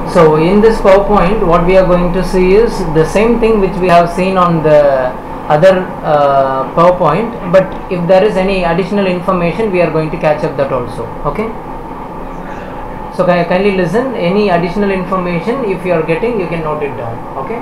So in this PowerPoint, what we are going to see is the same thing which we have seen on the other PowerPoint, but if there is any additional information, we are going to catch up that also. Okay. So kindly listen. Any additional information, if you are getting, you can note it down. Okay.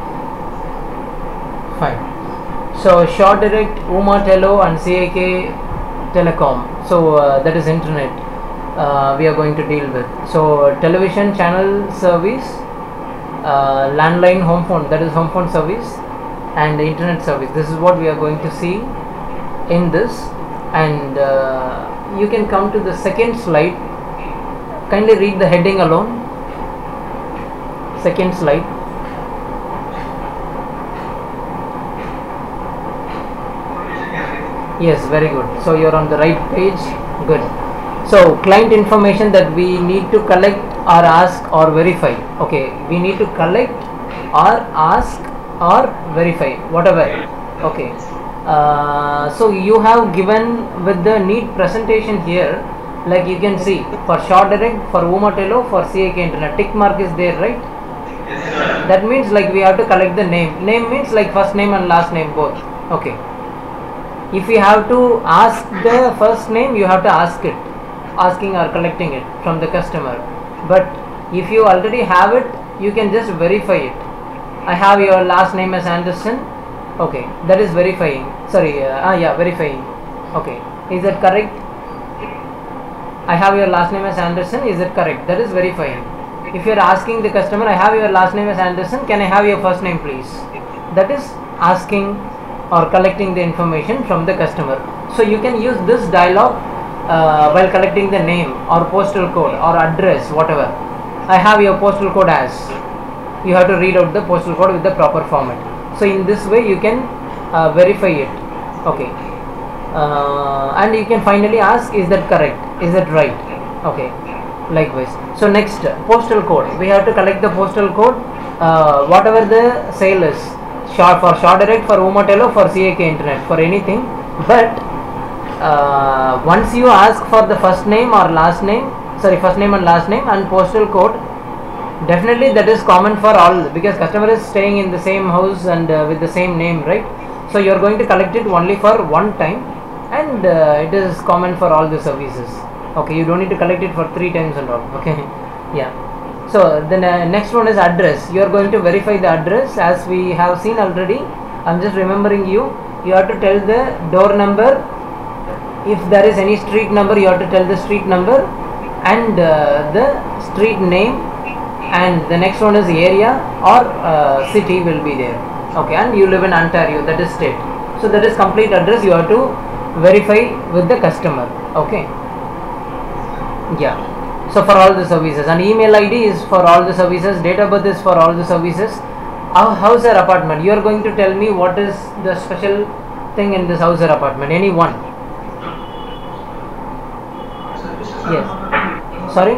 Fine. So Short Direct, Uma Tello, and CAK Telecom. So that is internet. We are going to deal with. So television channel service, landline home phone, that is home phone service, and the internet service. This is what we are going to see in this. And you can come to the second slide. Kindly read the heading alone. Second slide. Yes, very good. So you are on the right page. Good. So client information that we need to collect or ask or verify. Okay, we need to collect or ask or verify, whatever. Okay. So you have given with the neat presentation here, like you can see for Short Direct, for Uma Tello, for CAK Internet, tick mark is there, right? Yes, that means like we have to collect the name. Name means like first name and last name both. Okay. If you have to ask the first name, you have to ask it, asking or collecting it from the customer. But if you already have it, you can just verify it. I have your last name as Anderson. Okay, that is verifying. Sorry, yeah, verifying. Okay, is that correct? I have your last name as Anderson. Is it correct? That is verifying. If you are asking the customer, I have your last name as Anderson, can I have your first name please? That is asking or collecting the information from the customer. So you can use this dialog while collecting the name or postal code or address, whatever. I have your postal code as. You have to read out the postal code with the proper format. So in this way you can verify it. Okay. And you can finally ask, is that correct? Is that right? Okay. Likewise. So next, postal code. We have to collect the postal code, whatever the sale is. For Short Direct, for Uma Tello, for CAK Internet, for anything. But once you ask for the first name or last name, first name and last name and postal code, definitely that is common for all, because customer is staying in the same house and with the same name, right? So you are going to collect it only for one time, and it is common for all the services. Okay, you don't need to collect it for 3 times and all. Okay, yeah. So then next one is address. You are going to verify the address as we have seen already. I am just remembering you. You have to tell the door number. If there is any street number, you have to tell the street number and the street name, and the next one is area or city will be there. Okay, and you live in Ontario, that is state. So that is complete address you have to verify with the customer. Okay, yeah. So for all the services, and email ID is for all the services, date of birth is for all the services. House or apartment, you are going to tell me what is the special thing in this house or apartment, any one. Yes. Sorry?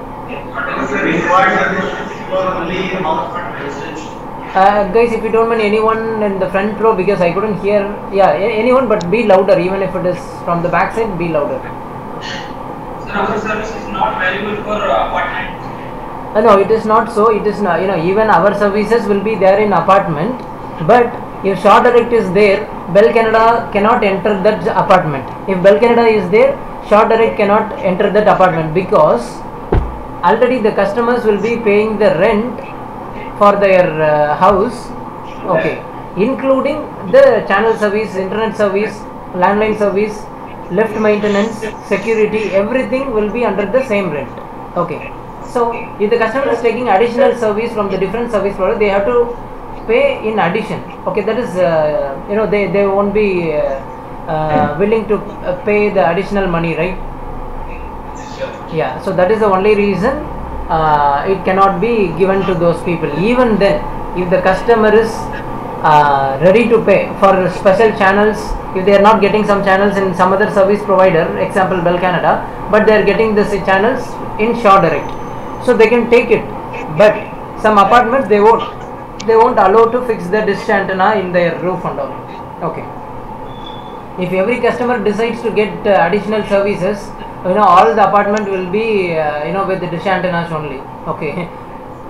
Guys, if you don't mind, anyone in the front row, because I couldn't hear. Yeah, anyone, but be louder. Even if it is from the back side, be louder. Our service is not valuable for apartment. No, it is not so. It is not. Even our services will be there in apartment, but if Short Direct is there, Bell Canada cannot enter that apartment. If Bell Canada is there, Short Direct cannot enter that apartment, because already the customers will be paying the rent for their house. Okay, including the channel service, internet service, landline service, lift maintenance, security, everything will be under the same rent. Okay, so if the customer is taking additional service from the different service provider, they have to pay in addition. Okay, that is they won't be willing to pay the additional money, right? Yeah, so that is the only reason it cannot be given to those people. Even then, if the customer is ready to pay for special channels, if they are not getting some channels in some other service provider, example Bell Canada, but they are getting the channels in Short Direct, so they can take it. But some apartments they won't allow to fix the dish antenna in their roof and all. Okay, if every customer decides to get additional services, all the apartment will be with the dish antennas only. Okay,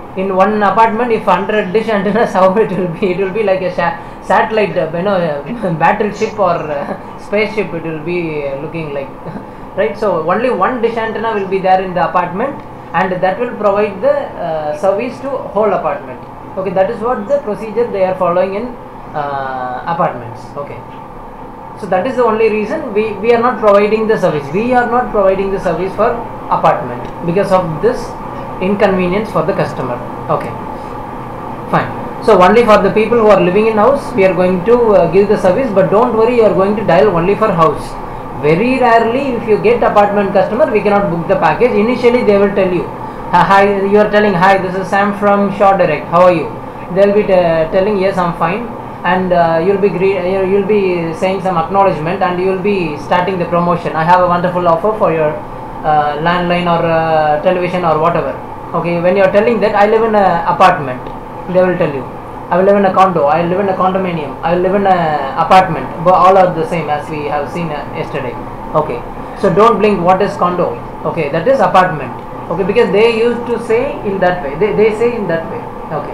in one apartment, if 100 dish antennas, how it will be? It will be like a satellite, battleship or spaceship. It will be looking like, right? So only one dish antenna will be there in the apartment, and that will provide the service to whole apartment. Okay, that is what the procedure they are following in apartments. Okay, so that is the only reason we are not providing the service. We are not providing the service for apartment because of this inconvenience for the customer. Okay, fine. So only for the people who are living in house we are going to give the service, but don't worry, you are going to dial only for house. Very rarely if you get apartment customer, we cannot book the package. Initially they will tell you, hi, you are telling, hi, this is Sam from Shore Direct, how are you? They will be telling, yes, I'm fine, and you'll be saying some acknowledgement, and you will be starting the promotion. I have a wonderful offer for your landline or television or whatever. Okay, when you are telling that I live in an apartment, they will tell you, I will live in a condo, I live in a condominium, I live in an apartment, but all are the same as we have seen yesterday. Okay, so don't blink what is condo. Okay, that is apartment. Okay, because they used to say in that way, they say in that way. Okay,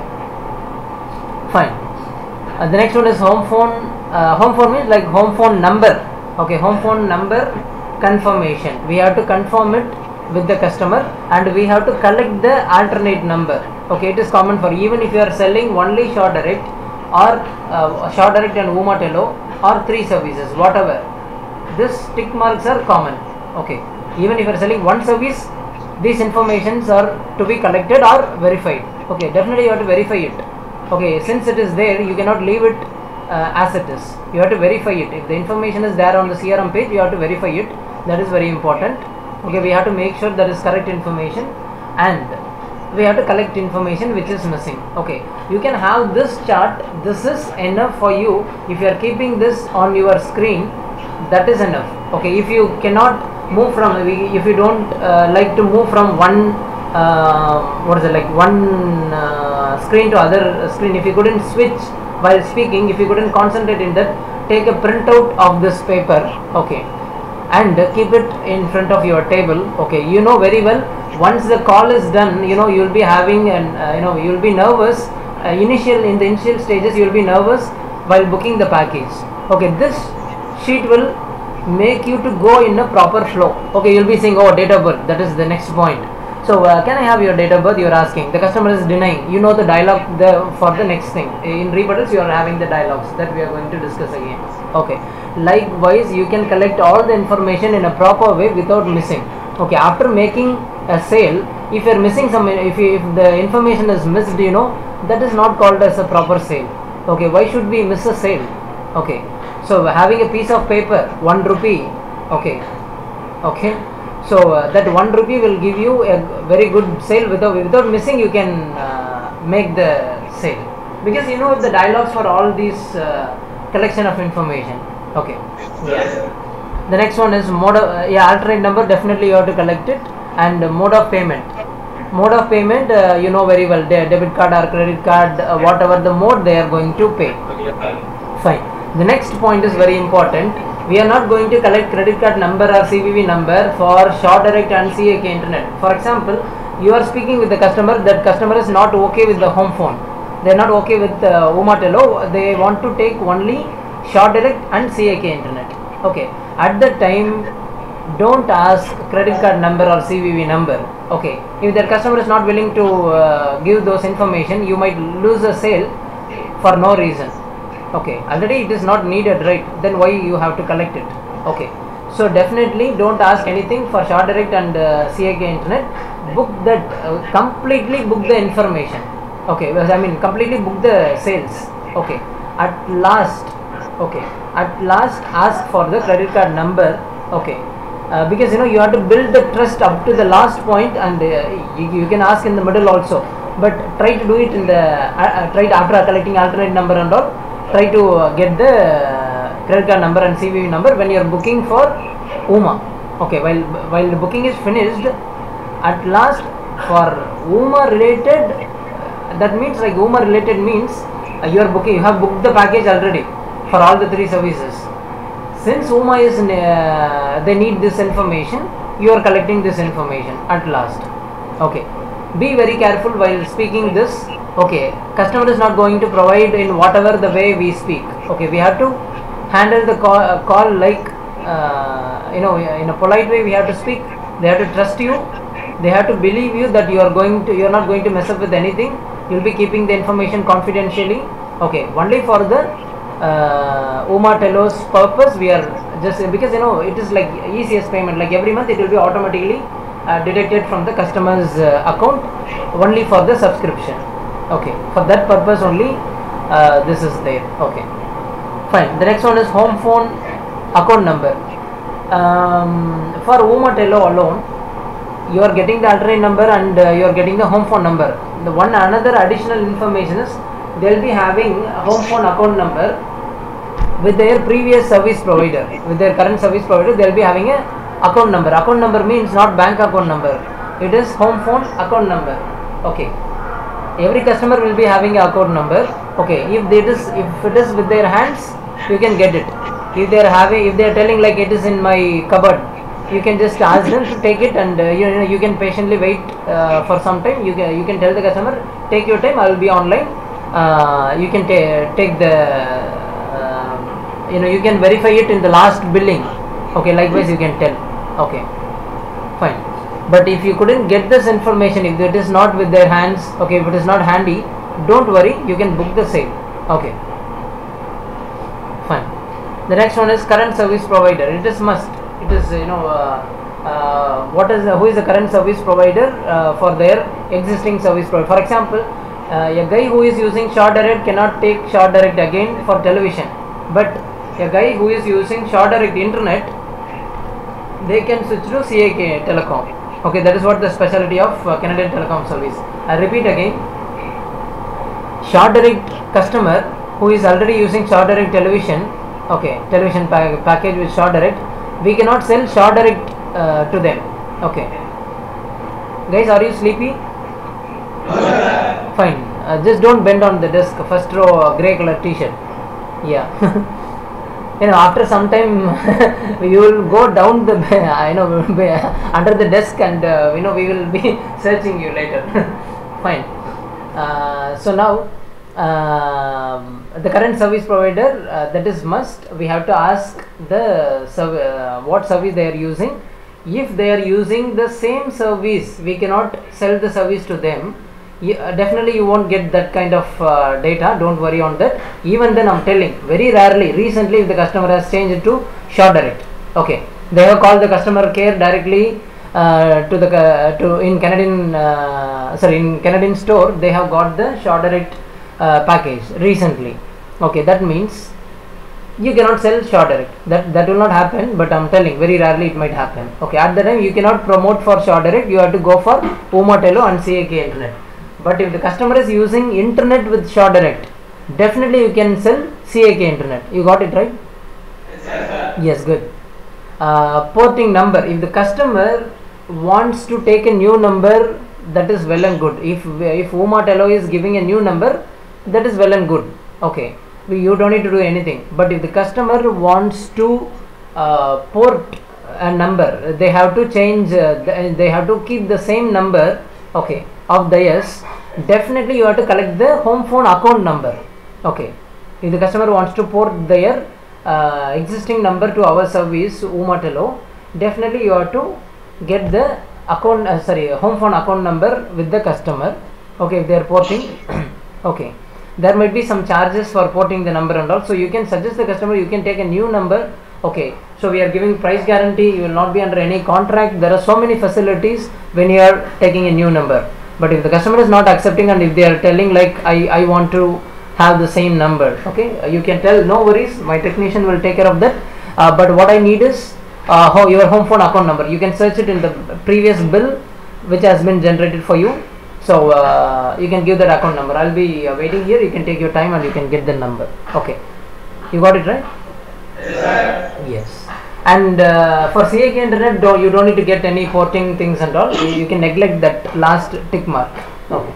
fine. The next one is home phone. Home phone means like home phone number. Okay, home phone number confirmation. We have to confirm it with the customer, and we have to collect the alternate number. Okay, it is common for, even if you are selling only Shore Direct or Shore Direct and Umatello or 3 services, whatever, this tick marks are common. Okay, even if you are selling one service, these informations are to be collected or verified. Okay, definitely you have to verify it. Okay, since it is there, you cannot leave it as it is. You have to verify it. If the information is there on the CRM page, you have to verify it. That is very important. Okay, we have to make sure that is correct information, and we have to collect information which is missing. Okay, you can have this chart. This is enough for you. If you are keeping this on your screen, that is enough. Okay, if you cannot move from, if you don't like to move from one one screen to other screen, if you couldn't switch while speaking, if you couldn't concentrate in that, take a printout of this paper. Okay, and keep it in front of your table. Okay, you know very well, once the call is done, you know, you'll be having an you'll be nervous in the initial stages. You'll be nervous while booking the package. Okay, this sheet will make you to go in a proper flow. Okay, you'll be saying, oh, date of birth, that is the next point. So can I have your date of birth? You are asking. The customer is denying. You know the dialogue for the next thing. In rebuttals, you are having the dialogues that we are going to discuss again. Okay. Likewise, you can collect all the information in a proper way without missing. Okay. After making a sale, if you are missing some, if the information is missed, you know, that is not called as a proper sale. Okay. Why should we miss a sale? Okay. So having a piece of paper, 1 rupee. Okay. Okay. So that 1 rupee will give you a very good sale. Without missing, you can make the sale, because you know the dialogues for all these collection of information. Okay. Yeah. The next one is mode of, alternate number. Definitely you have to collect it, and mode of payment. Mode of payment, you know very well, debit card or credit card, whatever the mode they are going to pay. Fine. The next point is very important. We are not going to collect credit card number or CVV number for Shore Direct and CAK Internet. For example, you are speaking with the customer. That customer is not okay with the home phone. They are not okay with Umatello. They want to take only Shore Direct and CAK Internet. Okay. At that time, don't ask credit card number or CVV number. Okay. If the customer is not willing to give those information, you might lose a sale for no reason. Okay, already it is not needed, right? Then why you have to collect it? Okay, so definitely don't ask anything for Shore Direct and CAK Internet. Book that, completely book the information. Okay, I mean completely book the sales. Okay, at last ask for the credit card number. Okay, because you know you have to build the trust up to the last point, and you can ask in the middle also, but try to do it in the try to, after collecting alternate number and all, try to get the credit card number and CVV number when you are booking for UMA. Okay, while the booking is finished, at last for UMA related, that means like UMA related means you have booked the package already for all the 3 services. Since UMA is they need this information, you are collecting this information at last. Okay. be very careful while speaking this. Okay, customer is not going to provide in whatever the way we speak. Okay, we have to handle the call like in a polite way. We have to speak. They have to trust you. They have to believe you that you are not going to mess up with anything. You'll be keeping the information confidentially. Okay, only for the Umatello's purpose we are just, because it is like ECS payment, like every month it will be automatically deducted from the customer's account only for the subscription. Okay, for that purpose only this is there. Okay, fine. The next one is home phone account number. For Umatello alone, you are getting the alternate number and you are getting the home phone number. The another additional information is they will be having a home phone account number with their previous service provider, with their current service provider. They will be having a account number. Account number means not bank account number, it is home phone account number. Okay, every customer will be having a account number. Okay, if it is with their hands, you can get it. If they are telling like it is in my cupboard, you can just ask them to take it, and you can patiently wait for some time. You can tell the customer, take your time, I will be online. You can take the you can verify it in the last billing. Okay, likewise you can tell. Okay, fine. But if you couldn't get this information, if it is not with their hands, okay, if it is not handy, don't worry, you can book the sale. Okay, fine. The next one is current service provider. It is must. It is who is the current service provider for their existing service provider. For example, a guy who is using ShareDirect cannot take ShareDirect again for television, but a guy who is using ShareDirect internet, they can switch to CAK Telecom. Okay, that is what the specialty of Canadian Telecom Service. I repeat again, ShareDirect customer who is already using ShareDirect television, okay, television package with ShareDirect, we cannot sell ShareDirect to them. Okay, guys, are you sleepy? Fine. Just don't bend on the desk. First row, grey color t-shirt. Yeah. After some time you will go down the under the desk, and we will be searching you later. Fine. So now the current service provider, that is must. We have to ask the what service they are using. If they are using the same service, we cannot sell the service to them. Definitely you won't get that kind of data. Don't worry on that. Even then, I'm telling, very rarely, recently, if the customer has changed to ShareDirect, okay, they have called the customer care directly in Canadian store. They have got the ShareDirect package recently. Okay, that means you cannot sell ShareDirect. That will not happen, but I'm telling, very rarely it might happen. Okay, at the time you cannot promote for ShareDirect. You have to go for Umatello and CAK Internet. But if the customer is using internet with ShareDirect, definitely you can sell CAK Internet. You got it right? Yes, good. Porting number. If the customer wants to take a new number, that is well and good. If Umatello is giving a new number, that is well and good. Okay, you don't need to do anything. But if the customer wants to port a number, they have to change. They have to keep the same number. Okay, of theirs. Definitely you have to collect the home phone account number. Okay, if the customer wants to port their existing number to our service Umatello, definitely you have to get the account home phone account number with the customer. Okay, if they are porting. Okay, there might be some charges for porting the number and all, so you can suggest the customer, you can take a new number. Okay, so we are giving price guarantee, you will not be under any contract. There are so many facilities when you are taking a new number. But if the customer is not accepting, and if they are telling like I want to have the same number, okay, you can tell, no worries, my technician will take care of that. But what I need is your home phone account number. You can search it in the previous bill which has been generated for you. So you can give that account number. I'll be waiting here. You can take your time and you can get the number. Okay, you got it right? Yes. And for CAK Internet, you don't need to get any porting things and all. You can neglect that last tick mark. Okay.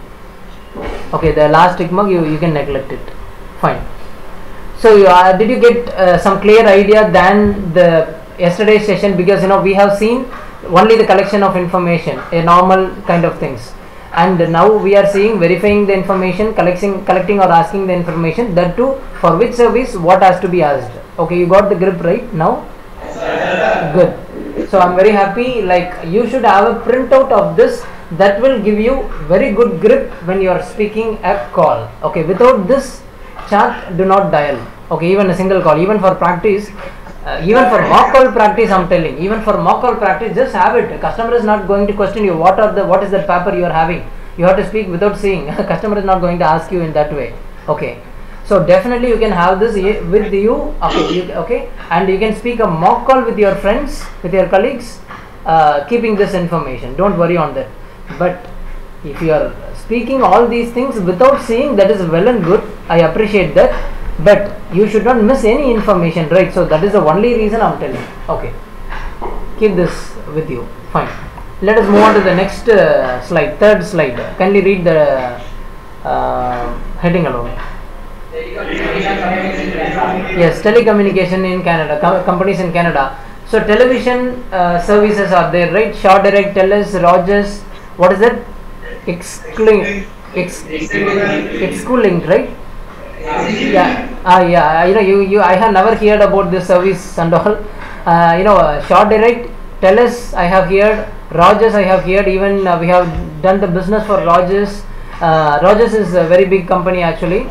Okay, the last tick mark you can neglect it. Fine. So did you get some clear idea than the yesterday's session? Because we have seen only the collection of information, a normal kind of things. and now we are seeing verifying the information, collecting or asking the information, that too for which service what has to be asked. Okay, you got the grip right now? Good. So I'm very happy. Like, you should have a printout of this. That will give you very good grip when you are speaking a call. Okay, without this chart, do not dial. Okay, even a single call, even for practice, even for mock call practice, I'm telling, even for mock call practice, just have it. Customer is not going to question you what is that paper you are having. You have to speak without seeing. Customer is not going to ask you in that way. Okay, so definitely you can have this with you. Okay, and you can speak a mock call with your friends, with your colleagues, keeping this information. Don't worry on that. But if you are speaking all these things without seeing, that is well and good. I appreciate that, but you should not miss any information, right? So that is the only reason I'm telling. Okay, keep this with you. Fine. Let us move on to the next slide, third slide. Kindly read the heading alone. Yes, telecommunication in Canada, companies in Canada. So television services are there, right? Shaw Direct, TELUS, Rogers. What is that? Exclink, right? Yeah. Yeah. You. I have never heard about this service and all. Shaw Direct, TELUS, I have heard. Rogers, I have heard. Even we have done the business for Rogers. Rogers is a very big company actually.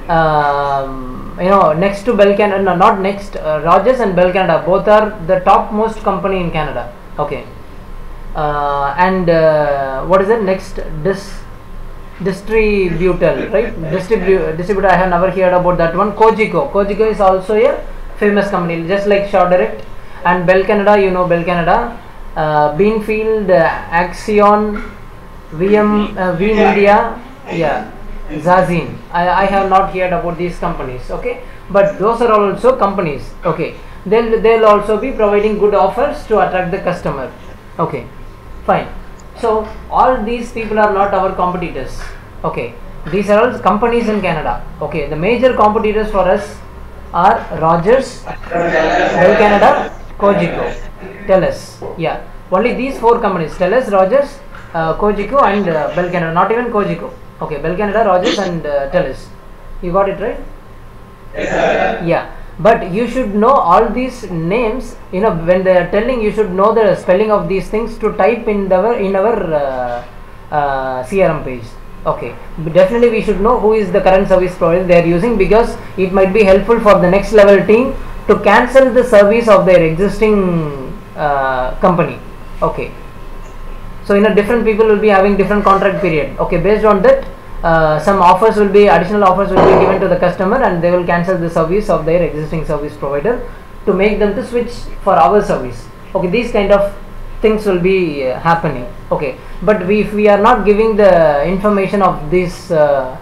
Next to Bell Canada, no, not next. Rogers and Bell Canada both are the topmost company in Canada. Okay. And what is it next? Distributor, right? Distributor, I have never heard about that one. Cogeco is also a famous company, just like Shaw Direct. And Bell Canada, you know Bell Canada, Beanfield, Axion, V Media, yeah, Zazin. I have not heard about these companies. Okay, but those are also companies. Okay, they'll also be providing good offers to attract the customer. Okay, fine. So all these people are not our competitors. Okay, these are all companies in Canada. Okay, the major competitors for us are Rogers, Bell Canada, Cogeco, TELUS. Yeah, only these four companies: TELUS, Rogers, Cogeco, and Bell Canada. Not even Cogeco. Okay, Bell Canada, Rogers, and TELUS. You got it right? Yeah. But you should know all these names. When they are telling, you should know the spelling of these things to type in our CRM page. Okay, but definitely we should know who is the current service provider they are using, because it might be helpful for the next level team to cancel the service of their existing company. Okay, so different people will be having different contract period. Okay, based on that, some additional offers will be given to the customer, and they will cancel the service of their existing service provider to make them to switch for our service. Okay, these kind of things will be happening. Okay, but if we are not giving the information of this their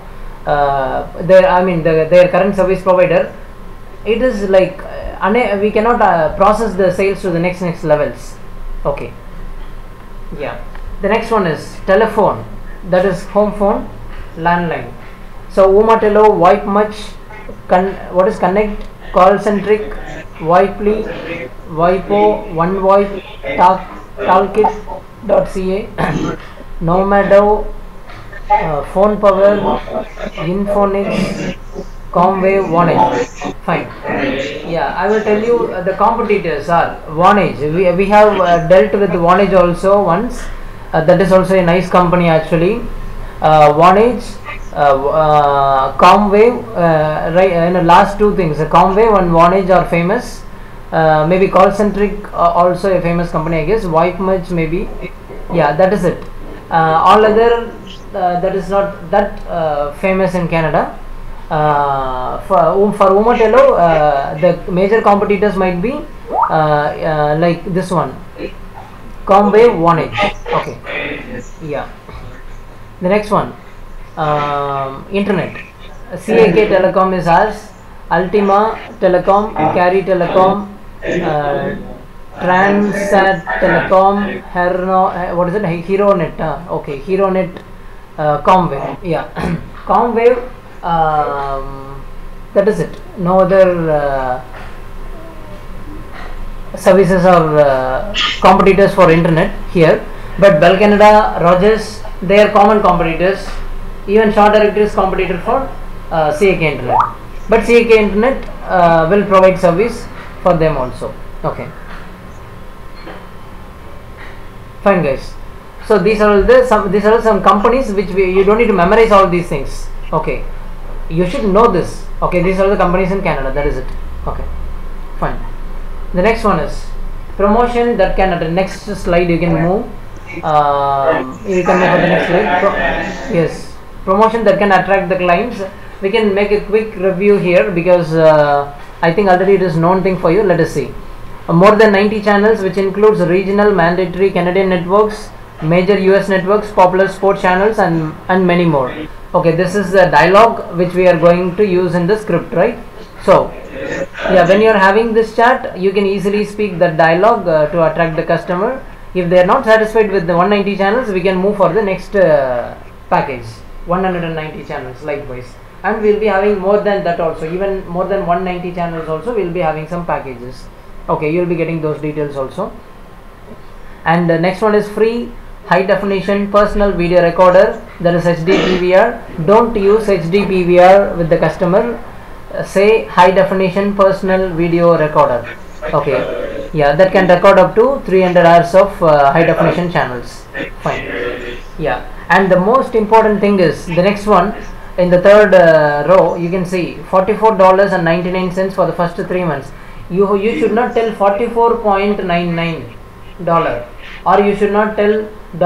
current service provider, it is like we cannot process the sales to the next levels. Okay, yeah. The next one is telephone, that is home phone, landline. So Umatello, Wipe Much, what is Connect, Call Centric, Wipely, Wipo, OneVoip, Talkit.ca, Nomado, Phone Power, Infonix, Comwave, Vonage. Fine. Yeah, I will tell you the competitors are Vonage. We have dealt with Vonage also once. That is also a nice company actually. Vonage, Comwave, right? Last two things, Comwave and Vonage are famous. Maybe Call Centric, also a famous company, I guess. Wipe Much, maybe. Yeah, that is it. All other that is not that famous in Canada. For Umatello, the major competitors might be like this one, Comwave, Vonage. Okay. Yeah. The next one, internet. CAK Telecom is ours. Ultima Telecom, Carry Telecom, Transat Telecom, what is it? HeroNet. Okay, HeroNet, Comwave. Yeah, Comwave. That is it. No other services or competitors for internet here. But Bell Canada, Rogers, they are common competitors. Even Shaw Directory is competitor for CAK Internet, but CAK Internet will provide service for them also. Okay, fine guys. So these are some companies which you don't need to memorize all these things. Okay, you should know this. Okay, these are the companies in Canada. That is it. Okay, fine. The next one is promotion that can, at the next slide you can move. You can move on the next slide. Yes, promotion that can attract the clients. We can make a quick review here because I think already it is known thing for you. Let us see. More than 90 channels, which includes regional, mandatory Canadian networks, major US networks, popular sports channels, and many more. Okay, this is the dialogue which we are going to use in the script, right? So yeah, when you are having this chat, you can easily speak the dialogue to attract the customer. If they are not satisfied with the 190 channels, we can move for the next package, 190 channels likewise, and we will be having more than that also, even more than 190 channels also we will be having some packages. Okay, you will be getting those details also. And the next one is free high definition personal video recorder, that is HD PVR. Don't use HD PVR with the customer, say high definition personal video recorder. Okay, yeah, that can record up to 300 hours of high definition channels. Fine. Yeah, and the most important thing is the next one. In the third row you can see $44.99 for the first 3 months. You should not tell $44.99, or you should not tell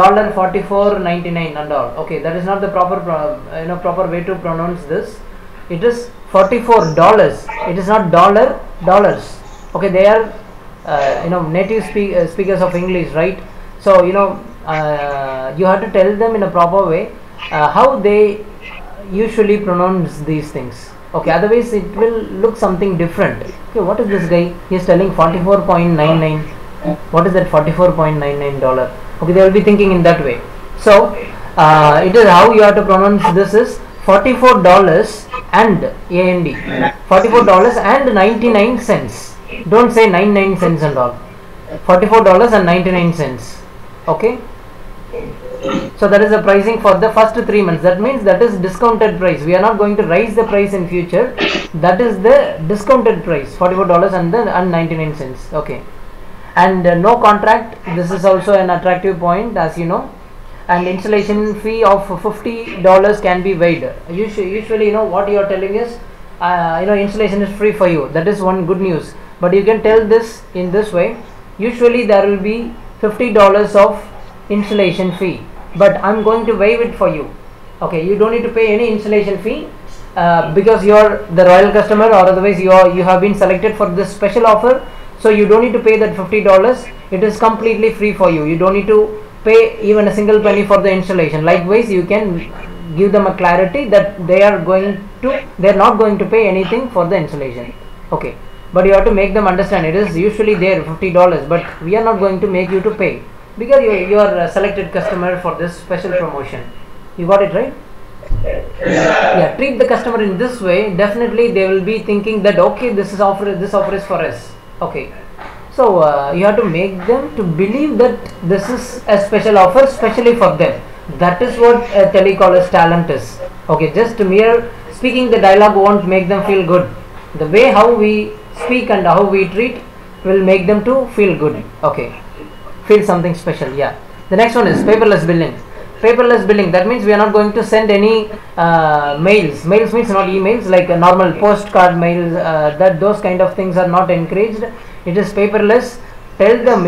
$44.99 and all. Okay, that is not the proper proper way to pronounce this. It is $44. It is not dollars. Okay, they are native speakers of English, right? So you have to tell them in a proper way how they usually pronounce these things. Okay, otherwise it will look something different. Okay, what is this guy? He is telling 44.99. What is that $44.99? Okay, they will be thinking in that way. So it is how you have to pronounce this is $44 and AND, $44.99. Don't say 99 cents and all. $44.99. Okay. So that is the pricing for the first 3 months. That means that is discounted price. We are not going to raise the price in future. That is the discounted price, $44.99. Okay, and no contract. This is also an attractive point, as you know. And installation fee of $50 can be waived. Usually, what you are telling is, installation is free for you. That is one good news. But you can tell this in this way. Usually there will be $50 of installation fee, but I'm going to waive it for you. Okay, you don't need to pay any installation fee because you are the royal customer, or otherwise you have been selected for this special offer. So you don't need to pay that $50. It is completely free for you. You don't need to pay even a single penny for the installation. Likewise, you can give them a clarity that they are not going to pay anything for the installation. Okay, but you have to make them understand it is usually there $50, but we are not going to make you to pay, because you are a selected customer for this special promotion. You got it right? Yeah, treat the customer in this way. Definitely they will be thinking that okay, this offer is for us. Okay, so you have to make them to believe that this is a special offer specially for them. That is what a telecaller's talent is. Okay, just mere speaking the dialogue won't make them feel good. The way how we speak and how we treat will make them to feel good. Okay, feel something special. Yeah, the next one is paperless billing. Paperless billing, that means we are not going to send any mails. Mails means not emails like a normal postcard mails. That those kind of things are not encouraged. It is paperless. Tell them,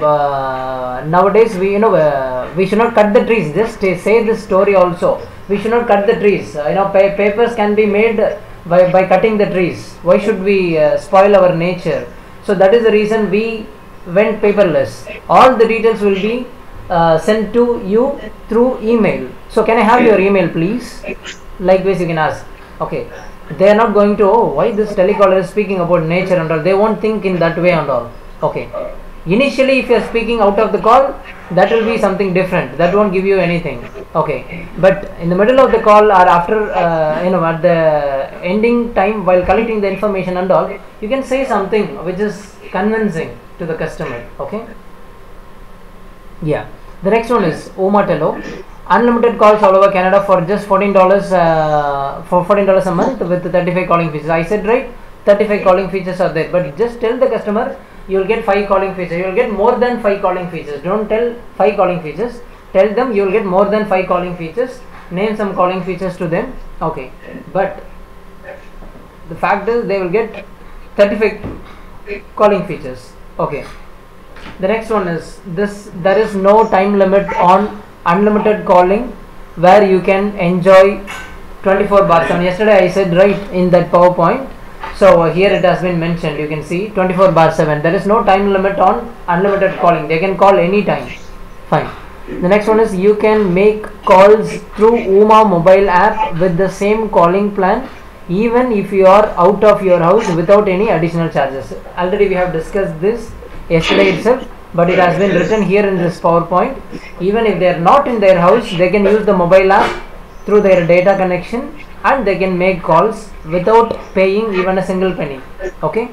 nowadays we should not cut the trees. Just say this story also. We should not cut the trees. Papers can be made by cutting the trees. Why should we spoil our nature? So that is the reason we went paperless. All the details will be sent to you through email. So can I have your email please? Likewise you can ask. Okay, they are not going to, why this telecaller is speaking about nature and all. They won't think in that way and all. Okay, initially if you are speaking out of the call, that will be something different. That won't give you anything. Okay, but in the middle of the call or after at the ending time while collecting the information and all, you can say something which is convincing to the customer. Okay, yeah. The next one is Omatello. unlimited calls all over Canada for just $14 for $14 a month with 35 calling features. I said right, 35 calling features are there, but just tell the customer you will get 5 calling features. You will get more than 5 calling features. Don't tell 5 calling features. Tell them you will get more than 5 calling features. Name some calling features to them. Okay, but the fact is they will get 35 calling features. Okay. The next one is this: there is no time limit on unlimited calling, where you can enjoy 24/7. Yesterday I said right in that PowerPoint. So here it has been mentioned. You can see 24/7. There is no time limit on unlimited calling. They can call anytime. Fine. The next one is you can make calls through Ooma mobile app with the same calling plan, even if you are out of your house, without any additional charges. Already we have discussed this yesterday itself, but it has been written here in this PowerPoint. Even if they are not in their house, they can use the mobile app through their data connection, and they can make calls without paying even a single penny. Okay.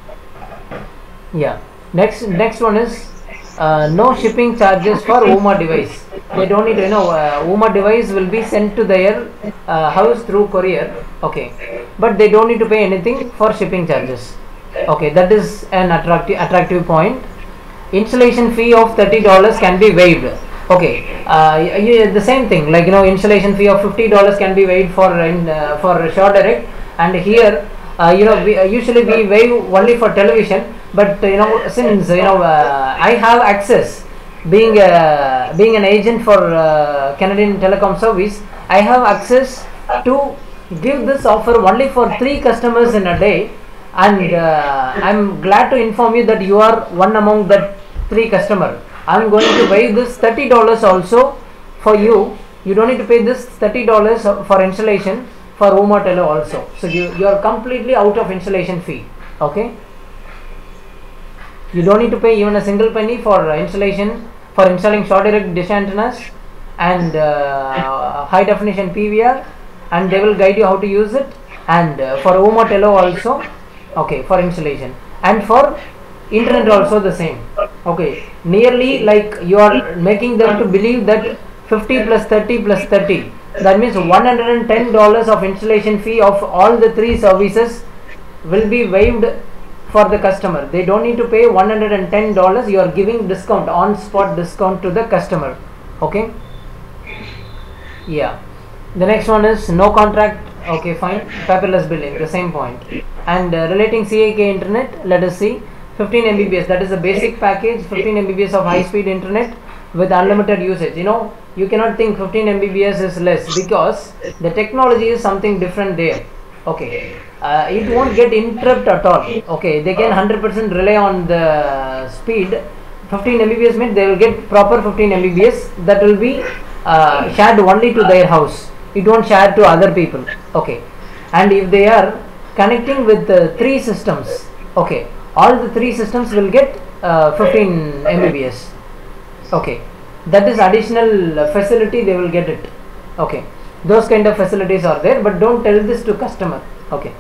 Yeah. Next one is no shipping charges for Ooma device. They don't need to, Ooma device will be sent to their house through courier. Okay, but they don't need to pay anything for shipping charges. Okay, that is an attractive point. Installation fee of $30 can be waived. Okay, the same thing, like installation fee of $50 can be waived for Short Direct, and here usually we waive only for television. But since I have access, being an agent for Canadian Telecom Service, I have access to give this offer only for 3 customers in a day, and I'm glad to inform you that you are one among that 3 customer. I'm going to pay this $30 also for you. You don't need to pay this $30 for installation for Ooma Telo also. So you are completely out of installation fee. Okay. You don't need to pay even a single penny for installation, for installing Short Direct dish antennas and high definition PVR, and they will guide you how to use it, and for Ooma Telo also, okay, for installation, and for internet also the same. Okay, nearly like you are making them to believe that 50 plus 30 plus 30, that means $110 of installation fee of all the 3 services will be waived for the customer. They don't need to pay $110. You are giving discount, on spot discount to the customer. Okay. Yeah. The next one is no contract. Okay, fine. Paperless billing, the same point. And relating CAK internet, let us see. 15 Mbps, that is the basic package. 15 Mbps of high speed internet with unlimited usage. You cannot think 15 Mbps is less, because the technology is something different there. Okay, it won't get interrupt at all. Okay, they can 100% rely on the speed. 15 Mbps means they will get proper 15 Mbps that will be shared only to their house. It won't share to other people. Okay, and if they are connecting with 3 systems, okay, all the 3 systems will get 15 Mbps. Okay, that is additional facility, they will get it. Okay, those kind of facilities are there, but don't tell this to customer. Okay.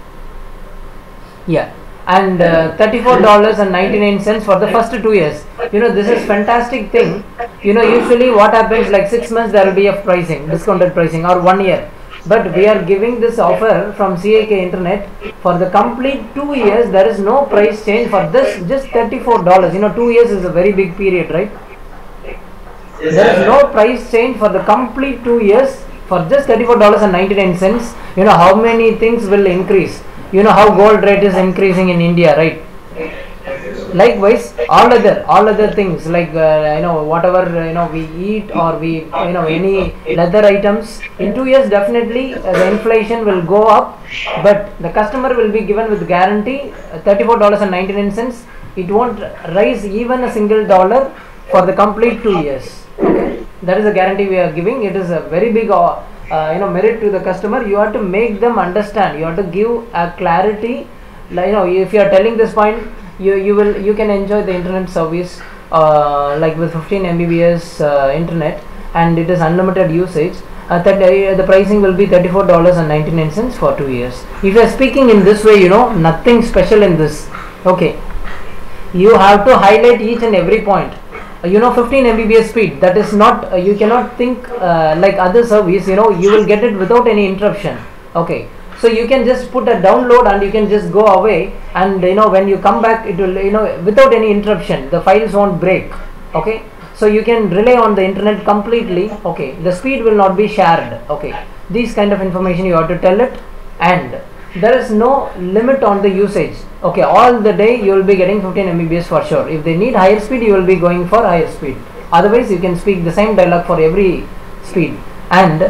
Yeah, and $34.99 for the first 2 years. This is fantastic thing. Usually what happens, like 6 months there will be a pricing, discounted pricing, or 1 year. But we are giving this offer from CAK Internet for the complete 2 years. There is no price change for this, just $34. 2 years is a very big period, right? Yes, there is no price change for the complete 2 years for just $34.99. How many things will increase? How gold rate is increasing in India, right? Likewise, all other things, like whatever we eat, or we any leather items, in 2 years definitely the inflation will go up, but the customer will be given with guarantee $34.99. It won't rise even a single dollar for the complete 2 years. Okay, that is a guarantee we are giving. It is a very big merit to the customer. You have to make them understand. You have to give a clarity. If you are telling this point, you can enjoy the internet service like with 15 Mbps internet, and it is unlimited usage. The pricing will be $34.99 for 2 years. If you are speaking in this way, nothing special in this. Okay, you have to highlight each and every point. 15 Mbps speed, that is not, you cannot think like other service, you will get it without any interruption. Okay, so you can just put a download and you can just go away, and when you come back, it will, without any interruption, the files won't break. Okay, so you can rely on the internet completely. Okay, the speed will not be shared. Okay, these kind of information you have to tell it, and there is no limit on the usage. Okay, all the day you will be getting 15 Mbps for sure. If they need higher speed, you will be going for higher speed. Otherwise, you can speak the same dialogue for every speed. And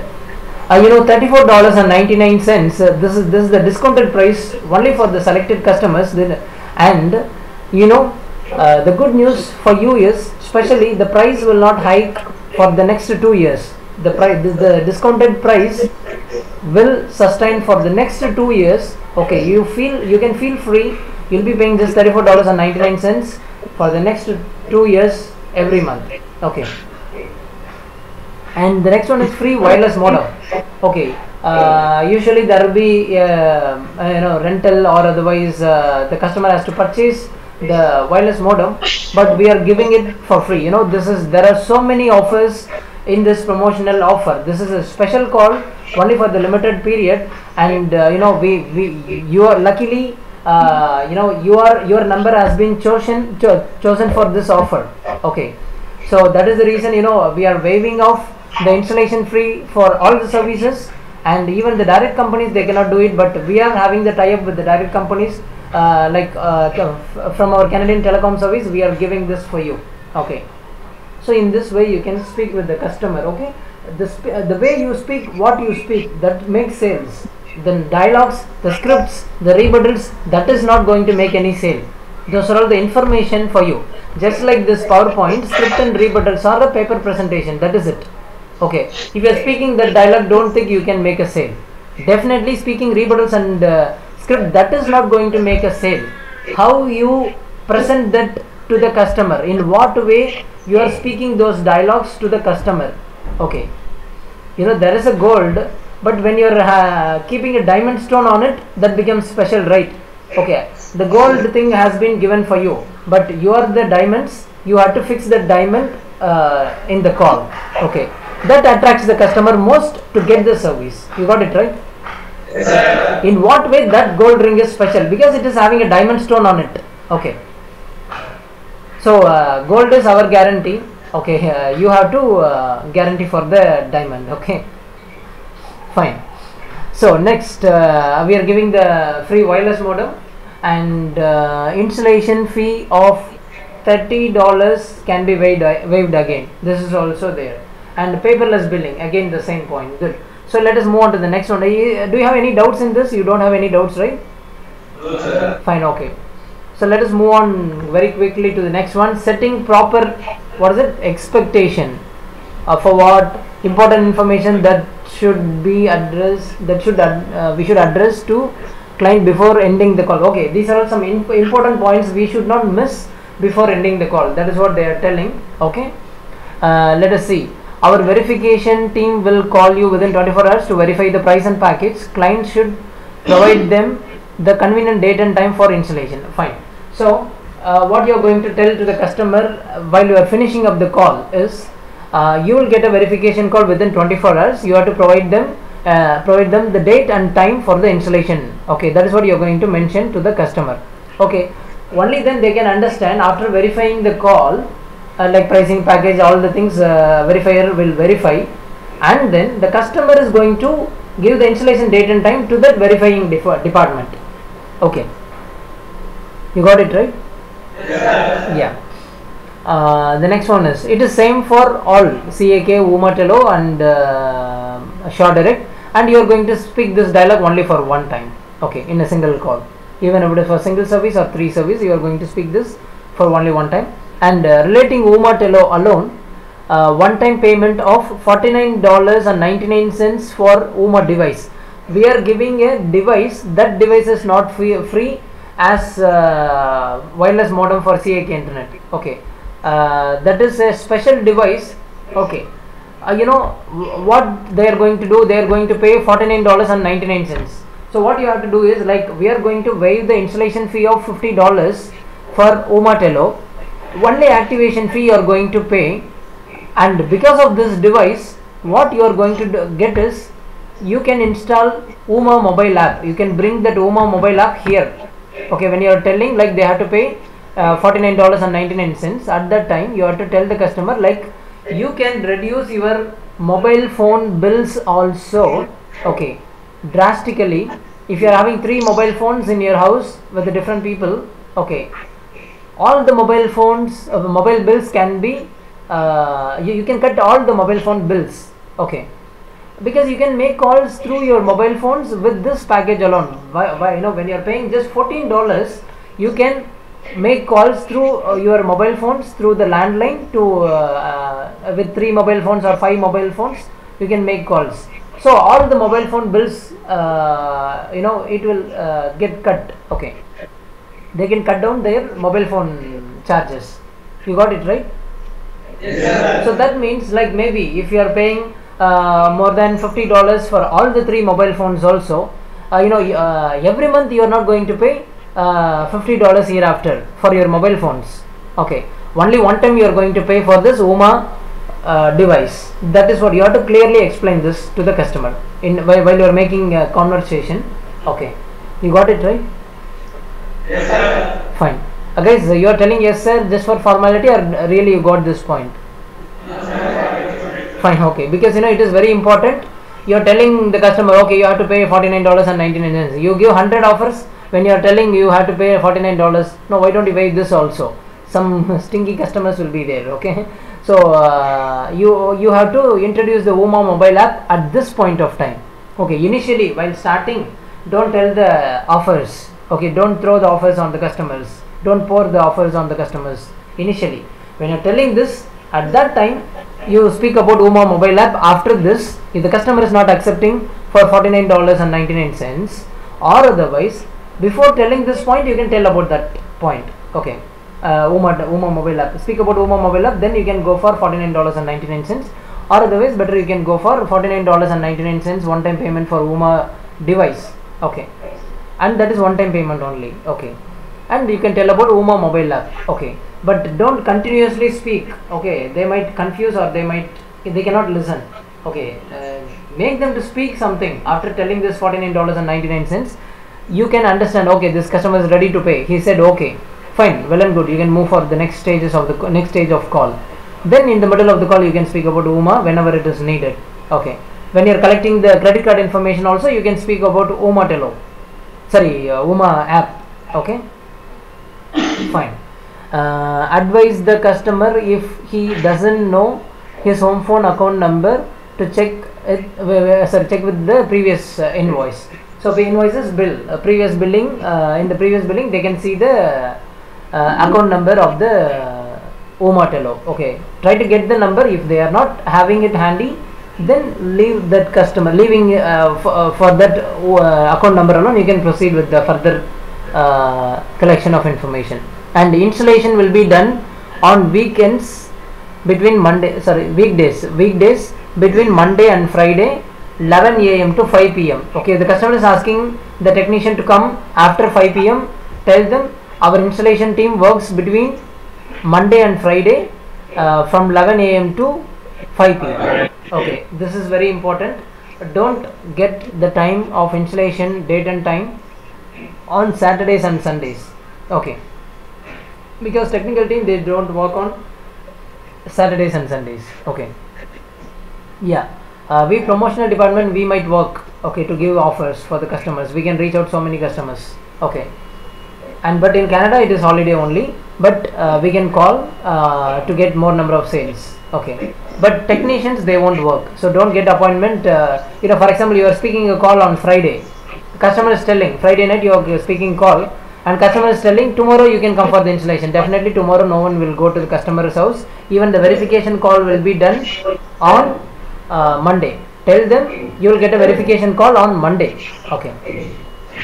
$34.99. This is the discounted price only for the selected customers. And the good news for you is, especially the price will not hike for the next 2 years. The discounted price will sustain for the next 2 years. Okay, you can feel free. You'll be paying just $34.99 for the next 2 years every month. Okay, and the next one is free wireless modem. Okay, usually there will be rental, or otherwise the customer has to purchase the wireless modem, but we are giving it for free. There are so many offers in this promotional offer. This is a special call only for the limited period, and you are luckily your number has been chosen for this offer. Okay, so that is the reason we are waiving off the installation fee for all the services, and even the direct companies, they cannot do it, but we are having the tie-up with the direct companies, from our Canadian Telecom service, we are giving this for you. Okay, so in this way you can speak with the customer. Okay, the way you speak, what you speak, that makes sales. The dialogues, the scripts, the rebuttals, that is not going to make any sale. Those are all the information for you. Just like this PowerPoint, script and rebuttals are a paper presentation, that is it. Okay, if you are speaking that dialogue, don't think you can make a sale. Definitely speaking rebuttals and script, that is not going to make a sale. How you present that to the customer, in what way you are speaking those dialogues to the customer. Okay, there is a gold, but when you are keeping a diamond stone on it, that becomes special, right? Okay, the gold thing has been given for you, but you are the diamonds, you have to fix the diamond in the call. Okay, that attracts the customer most to get the service. You got it right? In what way that gold ring is special? Because it is having a diamond stone on it. Okay, so gold is our guarantee. Okay, you have to guarantee for the diamond. Okay, fine. So next, we are giving the free wireless modem, and installation fee of $30 can be waived again. This is also there, and paperless billing, again the same point. Good. So let us move on to the next one. Do you have any doubts in this? You don't have any doubts, right? No, sir. Fine. Okay, so let us move on very quickly to the next one. Setting proper, what is it, expectation for what important information that should be addressed, that we should address to client before ending the call. Okay, these are some important points we should not miss before ending the call. That is what they are telling. Okay, let us see. Our verification team will call you within 24 hours to verify the price and package. Client should provide them the convenient date and time for installation. Fine. So what you are going to tell to the customer while you are finishing up the call is, you will get a verification call within 24 hours. You have to provide them the date and time for the installation. Okay, that is what you are going to mention to the customer. Okay, only then they can understand. After verifying the call, like pricing, package, all the things, verifier will verify, and then the customer is going to give the installation date and time to that verifying department. Okay, you got it right? Yeah. The next one is, it is same for all CAK, Umatello and Shaw Direct, and you are going to speak this dialogue only for one time. Okay, in a single call. Even if it is for single service or 3 service, you are going to speak this for only one time. And relating Umatello alone, one time payment of $49.99 for Uma device. We are giving a device, that device is not free as wireless modem for CAK internet. Okay, that is a special device. Okay, what they are going to do, they are going to pay $49.99. So what you have to do is, like, we are going to waive the installation fee of $50 for Umatello, only activation fee you are going to pay, and because of this device what you are going to get is you can install Uma mobile app. You can bring that Uma mobile app here. Okay, when you are telling like they have to pay $49.99, at that time you have to tell the customer like you can reduce your mobile phone bills also, okay, drastically. If you are having 3 mobile phones in your house with the different people, okay, all the mobile phones mobile bills can be you can cut all the mobile phone bills, okay, because you can make calls through your mobile phones with this package alone. Why you know, when you are paying just $14, you can make calls through your mobile phones through the landline to with 3 mobile phones or 5 mobile phones you can make calls. So all the mobile phone bills you know, it will get cut, okay, they can cut down their mobile phone charges. You got it right? Yes, so that means like maybe if you are paying more than $50 for all the 3 mobile phones also, you know, every month you are not going to pay $50 hereafter for your mobile phones, okay, only one time you are going to pay for this Uma device. That is what you have to clearly explain this to the customer while you are making a conversation, okay. You got it right? yes, sir. Fine. Guys, you are telling yes sir just for formality, or really you got this point? Fine, okay, because you know it is very important. You are telling the customer, okay, you have to pay $49.99. You give 100 offers, when you are telling you have to pay $49, no, why don't you pay this also? Some stingy customers will be there, okay. So you have to introduce the Uma mobile app at this point of time, okay. Initially while starting, don't tell the offers, okay, don't throw the offers on the customers, don't pour the offers on the customers initially. When you are telling this, at that time you speak about Uma mobile app. After this, if the customer is not accepting for $49.99 or otherwise, before telling this point you can tell about that point, okay. Uma mobile app, speak about Uma mobile app, then you can go for $49.99, or otherwise better you can go for $49.99 one time payment for Uma device, okay, and that is one time payment only, okay. And you can tell about Uma mobile app, okay, but don't continuously speak, okay, they might confuse or they cannot listen, okay. Make them to speak something after telling this $49.99. You can understand, okay, this customer is ready to pay, he said okay, fine, well and good, you can move for the next stages of the next stage of call. Then in the middle of the call you can speak about Uma whenever it is needed, okay. When you are collecting the credit card information also, you can speak about Uma Telo, sorry, Uma app, okay. Fine. Advise the customer if he doesn't know his home phone account number to check it, check with the previous invoice. So the invoices bill, previous billing, in the previous billing they can see the account number of the Uma Telo, okay. Try to get the number. If they are not having it handy, then leave that customer, leaving for that account number alone, you can proceed with the further collection of information. And installation will be done on weekends between weekdays between Monday and Friday, 11 a.m. to 5 p.m. okay. The customer is asking the technician to come after 5 p.m. Tell them our installation team works between Monday and Friday from 11 a.m. to 5 p.m. okay. This is very important. Don't get the time of installation, date and time on Saturdays and Sundays, okay, because technical team they don't work on Saturdays and Sundays, okay. Yeah, we promotional department, we might work, okay, to give offers for the customers. We can reach out so many customers, okay. And but in Canada it is holiday only, but we can call to get more number of sales, okay. But technicians they won't work, so don't get appointment. You know, for example, you are speaking a call on Friday, customer is telling Friday night you are speaking call, and customer is telling tomorrow you can come for the installation. Definitely tomorrow no one will go to the customer's house. Even the verification call will be done on Monday. Tell them you will get a verification call on Monday, okay.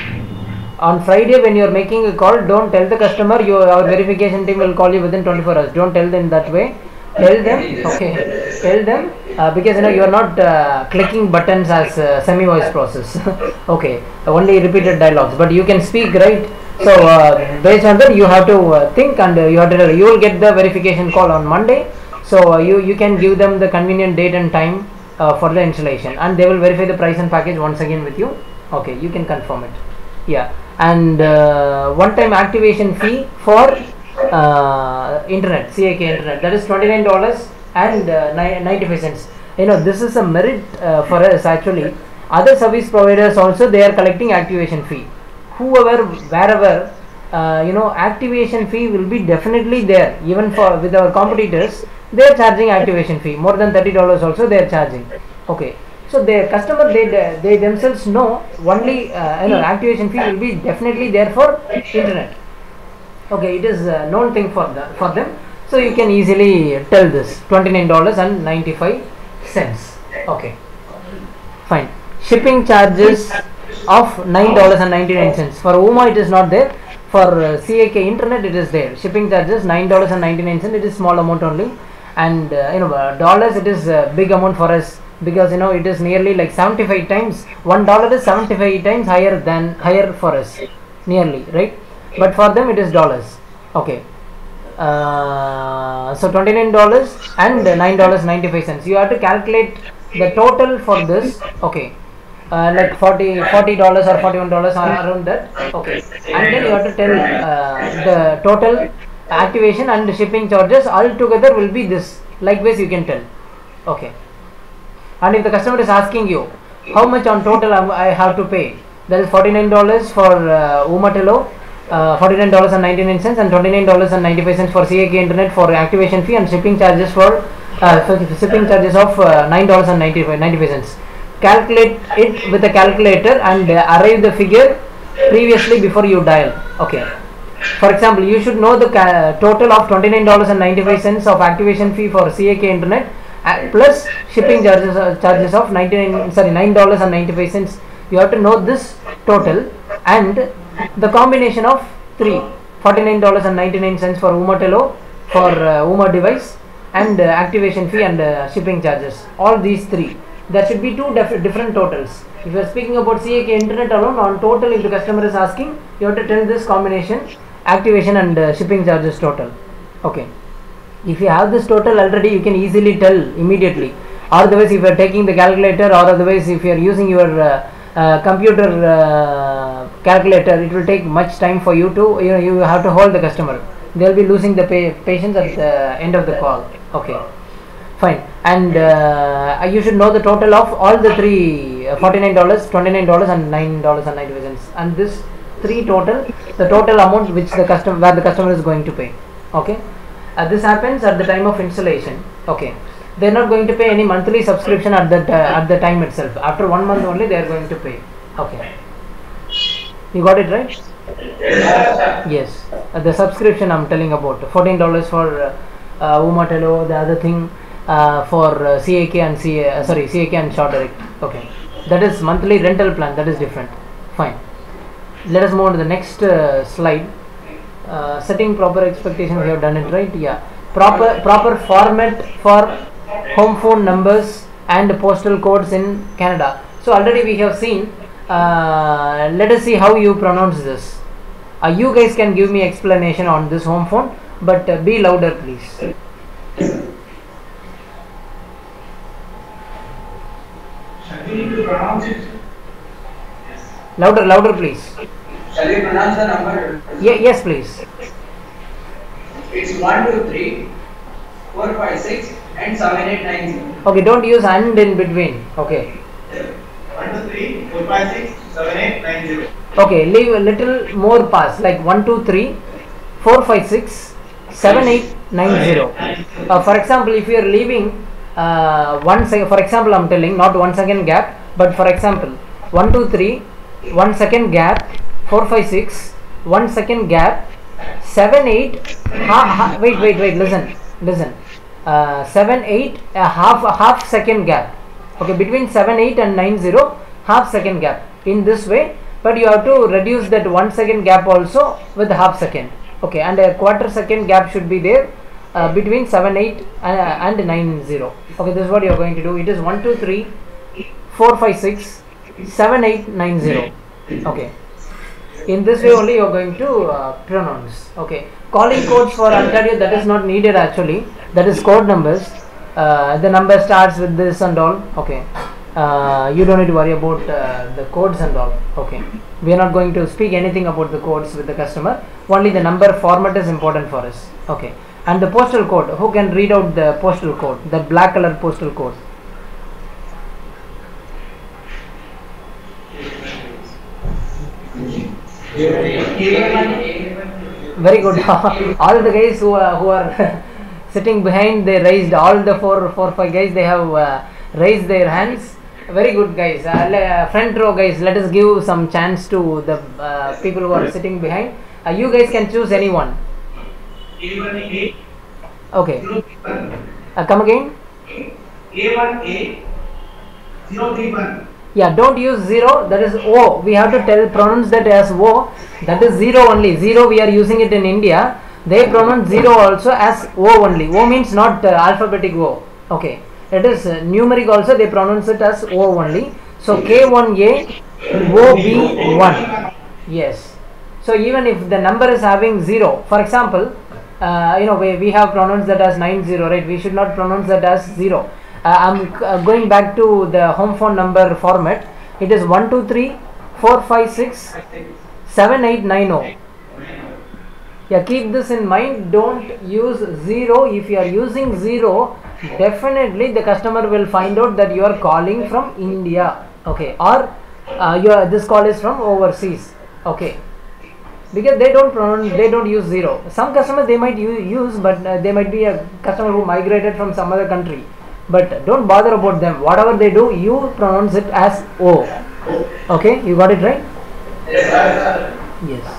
On Friday when you are making a call, don't tell the customer our verification team will call you within 24 hours. Don't tell them that way. Tell them, okay, tell them, because you are not clicking buttons as semi voice process. Okay, only repeated dialogues, but you can speak, right? So based on that you have to think, and you have to you will get the verification call on Monday. So you can give them the convenient date and time for the installation, and they will verify the price and package once again with you. Okay, you can confirm it. Yeah, and one time activation fee for internet, CAK internet, that is $29 and 95 cents. This is a merit for us actually. Other service providers also, they are collecting activation fee. Whoever, wherever, activation fee will be definitely there. Even for with our competitors, they are charging activation fee more than $30 also they are charging. Okay, so the customer, they themselves know only activation fee will be definitely there for internet. Okay, it is a known thing for them. So you can easily tell this $29.95. Okay, fine. Shipping charges of $9.99. For UMA it is not there. For CAK internet it is there. Shipping charges $9.99. It is small amount only, and dollars, it is a big amount for us, because it is nearly like 75 times. $1 is 75 times higher for us, nearly, right? But for them it is dollars. Okay, so $29 and $9.95. You have to calculate the total for this. Okay, like $40 or $41 or around that. Okay, and then you have to tell the total activation and shipping charges all together will be this. Likewise you can tell. Okay, and if the customer is asking you how much on total I have to pay, that is $49 for Umatello, $49.99 and $29.95 for CAK internet for activation fee, and shipping charges for shipping charges of $9.95. Calculate it with a calculator and arrive the figure previously before you dial. Okay, for example, you should know the total of $29.95 of activation fee for CAK internet plus shipping charges of $9.95. You have to know this total, and the combination of three, $49.99 for Umatello, for Uma device, and activation fee and shipping charges. All these three, there should be two different totals. If you are speaking about CAK internet alone, on total, if the customer is asking, you have to tell this combination, activation and shipping charges total. Okay, if you have this total already, you can easily tell immediately. Otherwise, if you are taking the calculator, or otherwise if you are using your computer calculator, it will take much time for you to you have to hold the customer. They will be losing the patience at the end of the call. Okay, fine. And you should know the total of all the three, $49, $29 and $9.95, and this three total, the total amount which the customer is going to pay. Okay, this happens at the time of installation. Okay, they are not going to pay any monthly subscription at the time itself. After 1 month only they are going to pay. Okay, you got it right? Yes, the subscription I'm telling about, $14 for Umatello, the other thing for CAK and CAK and Short Direct. Okay, that is monthly rental plan, that is different. Fine, let us move on to the next slide. Setting proper expectations, we have done it, right? Yeah, proper format for home phone numbers and postal codes in Canada. So already we have seen. Let us see how you pronounce this. You guys can give me explanation on this home phone, but be louder please. Shall we need to pronounce it? Yes. Louder please. Shall we pronounce the number? Yes please. It's 1, 2, 3, 4, 5, 6 and 7, 8, 9, 0. Okay, don't use and in between. Okay. 1, 2, 3, 4, 5, 6, 7, 8, 9, 0. Okay, leave a little more pass, like 1, 2, 3, 4, 5, 6, 7, 8, 9, 0. For example, if you are leaving 1 second, for example, I'm telling not 1 second gap, but for example, 1, 2, 3, 1 second gap, 4, 5, 6, 1 second gap, 7, 8, wait, listen. 7, 8, half second gap. Okay, between 7, 8 and 9, 0, half second gap. In this way, but you have to reduce that 1 second gap also with half second. Okay, and a quarter second gap should be there between 7 8 and 9 0. Okay, this is what you are going to do. It is 1 2 3 4 5 6 7 8 9 0. Okay, in this way only you are going to pronounce. Okay, calling codes for Ontario, that is not needed actually, that is code numbers. The number starts with this and all. Okay, you don't need to worry about the codes and all. Okay, we are not going to speak anything about the codes with the customer, only the number format is important for us. Okay, and the postal code, who can read out the postal code, that black color postal code? Very good. All the guys who are sitting behind, they raised, all the four five guys, they have raised their hands. Very good guys. Front row guys, let us give some chance to the people who are sitting behind. You guys can choose anyone. Okay. Come again. A1A 031. Yeah, don't use 0, that is O. We have to pronounce that as O. That is 0 only. 0 we are using it in India. They pronounce 0 also as O only. O means not alphabetic O. Okay. It is numeric also, they pronounce it as O only. So K1A OB1. Yes. So even if the number is having 0, for example, we have pronounced that as 90, right? We should not pronounce that as 0. I'm going back to the home phone number format. It is 1 2 3 4 5 6 7 8 9 0. Yeah, keep this in mind. Don't use 0. If you are using 0, definitely the customer will find out that you are calling from India. Okay, or this call is from overseas. Okay, because they don't use 0. Some customers they might use, but they might be a customer who migrated from some other country. But don't bother about them. Whatever they do, you pronounce it as O. Okay, you got it right? Yes. Yes.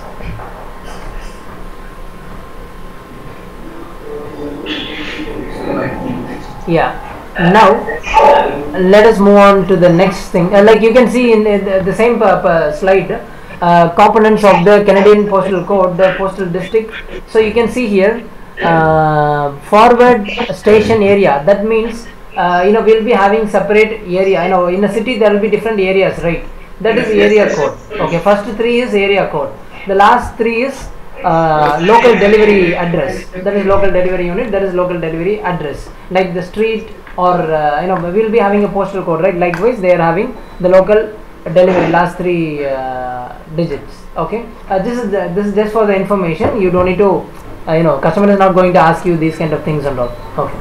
Yeah. Now let us move on to the next thing. Like you can see in the same slide, components of the Canadian Postal Code, the postal district. So you can see here, forward station area. That means we'll be having separate area. In a city there will be different areas, right? That is area code. Okay, first 3 is area code. The last 3 is local delivery address. That is local delivery unit. That is local delivery address. Like the street, or we will be having a postal code, right? Likewise, they are having the local delivery, last 3 digits. Okay, this is just for the information. You don't need to, customer is not going to ask you these kind of things and all. Okay.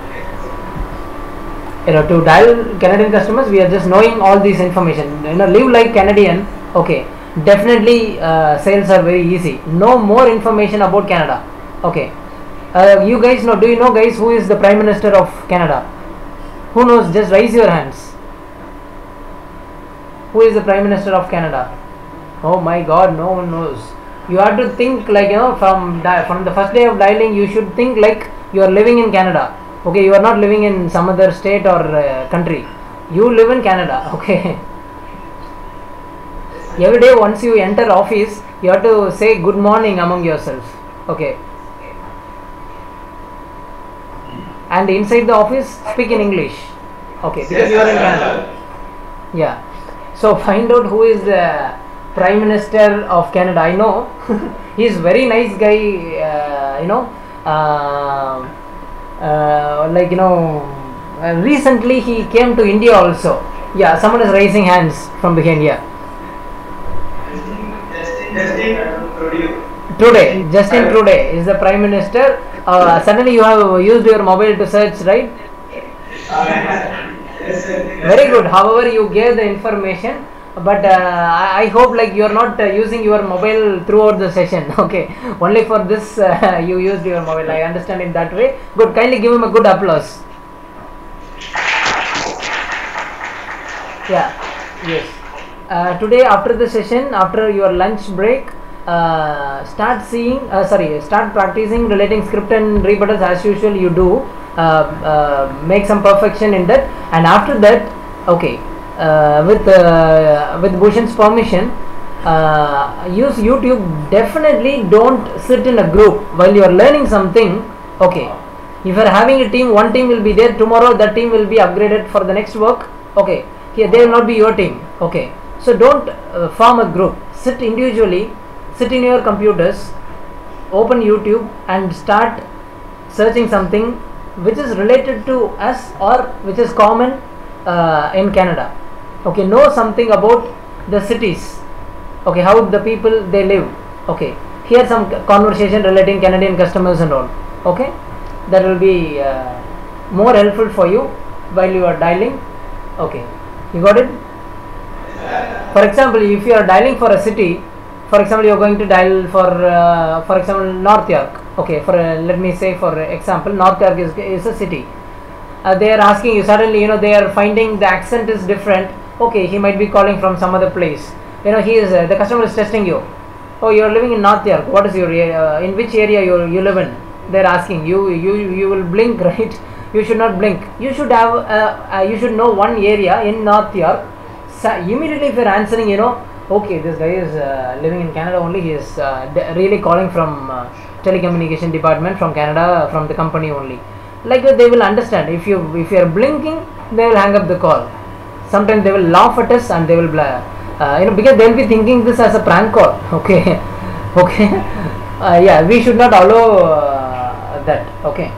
To dial Canadian customers, we are just knowing all these information. Live like Canadian. Okay, definitely sales are very easy. Know more information about Canada. Okay, you guys know, do you know guys who is the Prime Minister of Canada? Who knows? Just raise your hands. Who is the Prime Minister of Canada? Oh my God, no one knows. You have to think like, from the first day of dialing, you should think like you are living in Canada. Okay, you are not living in some other state or country. You live in Canada. Okay. Every day once you enter office, you have to say good morning among yourself. Okay. And inside the office, speak in English. Okay, because you are in Canada. Yeah. So find out who is the Prime Minister of Canada. I know he is very nice guy. Recently he came to India also. Yeah, someone is raising hands from behind here. Justin Trudeau is the Prime Minister. Suddenly you have used your mobile to search, right? Very good. However, you gave the information, but I hope like you are not using your mobile throughout the session. Okay, only for this you used your mobile. I understand in that way. Good. Kindly give him a good applause. Yeah. Yes. Today after the session, after your lunch break, start practicing relating script and rebuttals as usual. You do make some perfection in that, and after that, okay, with Bhushan's permission, use YouTube. Definitely don't sit in a group while you are learning something. Okay, If you are having a team, one team will be there tomorrow, that team will be upgraded for the next work. Okay, here they will not be your team. Okay, so don't form a group. Sit individually, sit in your computers, open YouTube and start searching something which is related to us or which is common in Canada. Okay, know something about the cities. Okay, how the people they live. Okay, hear some conversation relating Canadian customers and all. Okay, that will be more helpful for you while you are dialing. Okay, you got it? For example, if you are dialing for a city, for example, you are going to dial for example, North York. Okay, for let me say for example, North York is a city. They are asking you suddenly, they are finding the accent is different. Okay, he might be calling from some other place. He is the customer is testing you. Oh, you are living in North York. What is your in which area you live in? They are asking you. You will blink, right? You should not blink. You should have you should know one area in North York. So immediately, if you are answering, okay, this guy is living in Canada only. He is really calling from telecommunication department from Canada, from the company only. Like that, they will understand. If you are blinking, they will hang up the call. Sometimes they will laugh at us and they will because they will be thinking this as a prank call. Okay, okay. Yeah, we should not allow that. Okay.